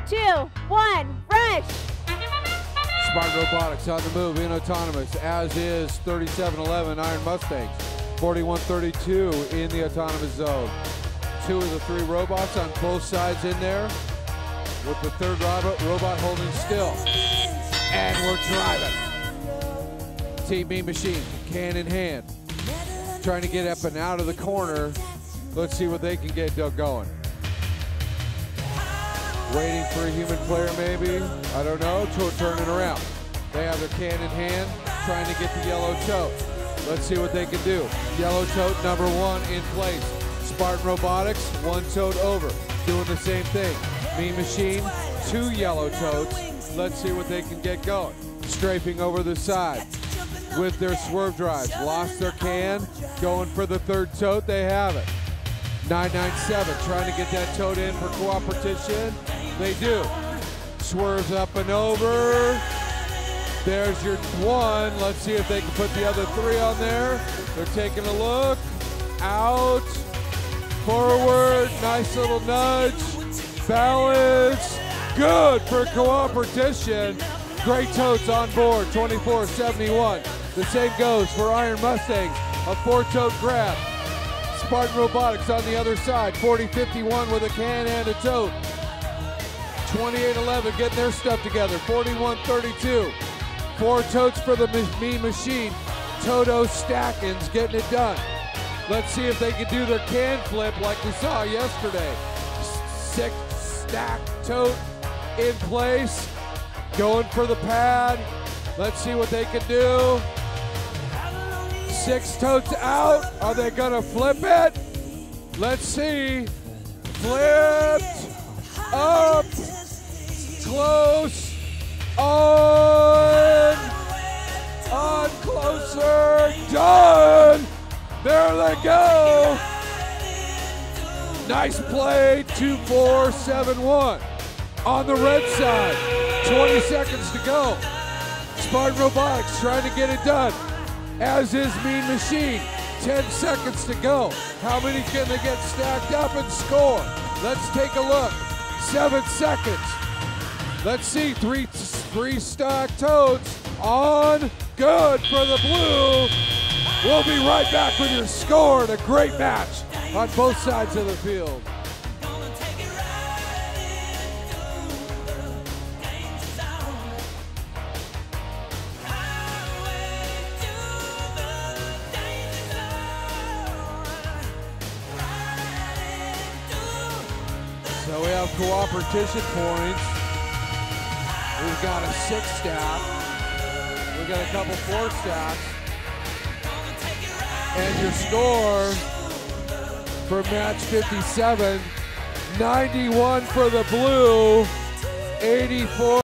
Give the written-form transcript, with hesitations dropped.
2, 1, rush! Spartan Robotics on the move in autonomous, as is 3711 Iron Mustangs. 4132 in the autonomous zone. 2 of the 3 robots on both sides in there, with the third robot holding still. And we're driving. Team Mean Machine, can in hand, trying to get up and out of the corner. Let's see what they can get going. Waiting for a human player maybe, I don't know, turning around. They have their can in hand, trying to get the yellow tote. Let's see what they can do. Yellow tote number 1 in place. Spartan Robotics, 1 tote over, doing the same thing. Mean Machine, 2 yellow totes. Let's see what they can get going. Strafing over the side with their swerve drives. Lost their can, going for the 3rd tote, they have it. 997 trying to get that tote in for cooperation. They do. Swerves up and over. There's your 1. Let's see if they can put the other 3 on there. They're taking a look. Out. Forward. Nice little nudge. Balance. Good for cooperation. Great totes on board. 2471. The same goes for Iron Mustangs. A 4-tote grab. Spartan Robotics on the other side. 4051 with a can and a tote. 2811 getting their stuff together. 4132. 4 totes for the Mean Machine. Toto Stackins getting it done. Let's see if they can do their can flip like we saw yesterday. 6 stack tote in place. Going for the pad. Let's see what they can do. 6 totes out. Are they gonna flip it? Let's see. Flipped. Up. Close. On. Closer. Done. There they go. Nice play. 2471. On the red side. 20 seconds to go. Spartan Robotics trying to get it done. As is Mean Machine. 10 seconds to go. How many can they get stacked up and score? Let's take a look. 7 seconds. Let's see, 3 stack totes on. Good for the blue. We'll be right back with your score and a great match on both sides of the field. So we have cooperation points. We've got a 6 stack. We've got a couple 4 stacks. And your score for match 57, 91 for the blue, 84.